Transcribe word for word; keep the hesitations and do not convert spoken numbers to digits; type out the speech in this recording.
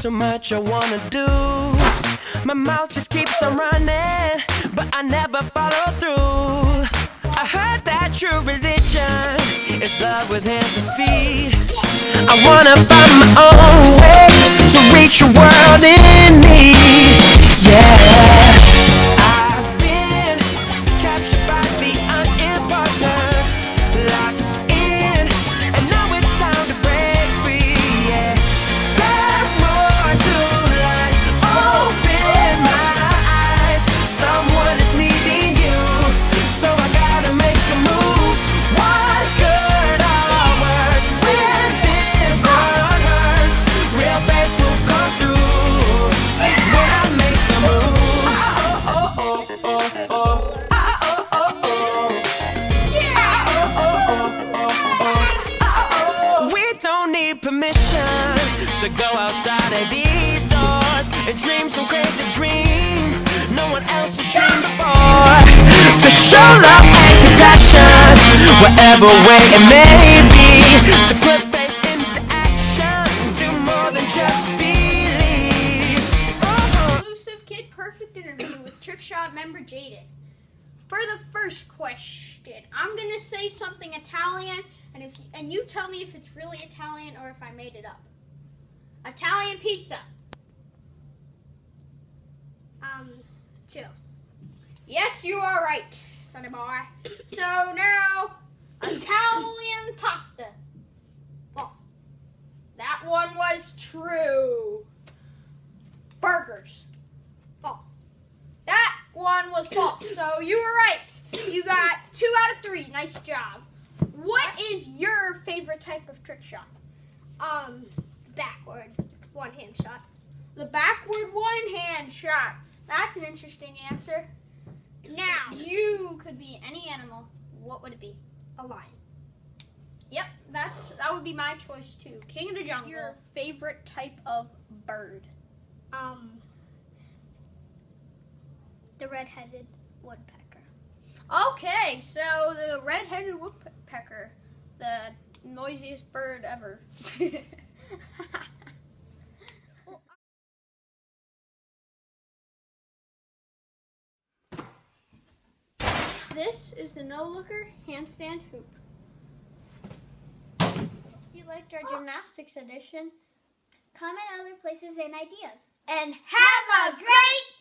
so much I wanna do. My mouth just keeps on running, but I never follow through. I heard that true religion is love with hands and feet. I wanna find my own way to reach a world in need. Yeah, I've been captured by the unimportant, locked in, and now it's time to break free. Yeah, there's more to life. Open my eyes, someone is needing you, so I gotta make a move. What good are words when this world hurts? Real faith will come through when I make the move. Oh, oh, oh, oh, oh. Oh, oh, oh, oh. Yeah. Oh, oh, oh, oh, oh. We don't need permission to go outside of these doors and dream some crazy dream no one else has dreamed before. To show love and compassion, whatever way it may be. To put faith into action, do more than just believe. Exclusive Kid Perfect interview with Trickshot member Jaden. For the first question, I'm gonna say something Italian, and if you, and you tell me if it's really Italian or if I made it up. Italian pizza. Um, two. Yes, you are right, sonny boy. So now, Italian pasta. False. That one was true. Burgers. False. That one was false. So you were right. You got two out of three. Nice job. What is your favorite type of trick shot? Um, backward one hand shot. The backward one hand shot. That's an interesting answer. Now, you could be any animal. What would it be? A lion. Yep, that's that would be my choice too. King of the jungle. Your favorite type of bird? Um, the red-headed woodpecker. Okay, so the red-headed woodpecker, the noisiest bird ever. This is the no-looker handstand hoop. If you liked our gymnastics edition, Comment other places and ideas. and have a great